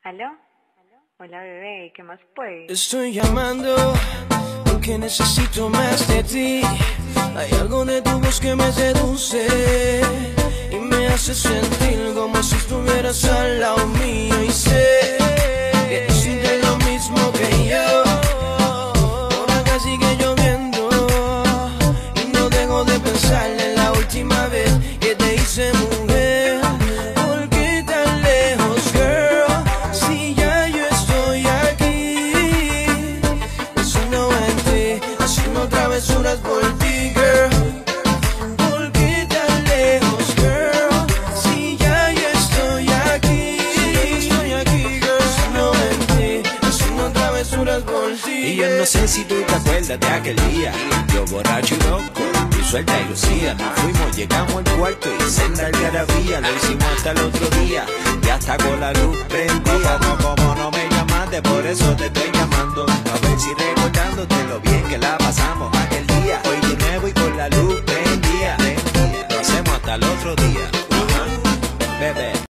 ¿Aló? Hola bebé, ¿qué más pues? Estoy llamando porque necesito más de ti. Hay algo de tu voz que me seduce y me hace sentir como si estuvieras al lado mío. Y sé que sientes lo mismo que yo. Por acá sigue lloviendo y no dejo de pensar en la última vez que te hice mujer. ¿Por qué tan lejos, girl? Si ya yo estoy aquí, pensando en ti, haciendo travesuras por ti, girl. ¿Por qué tan lejos, girl? Si ya yo estoy aquí, girl, pensando en ti, haciendo travesuras por ti. Y yo no sé si tú te acuerdas de aquel día, yo borracho y loco, y suelta y lucía. Nos fuimos, llegamos al cuarto y senda algarabía. Lo hicimos hasta el otro día, y hasta con la luz prendida. Como no me llamaste, por eso te estoy llamando, a ver si recordándote lo bien que la pasamos.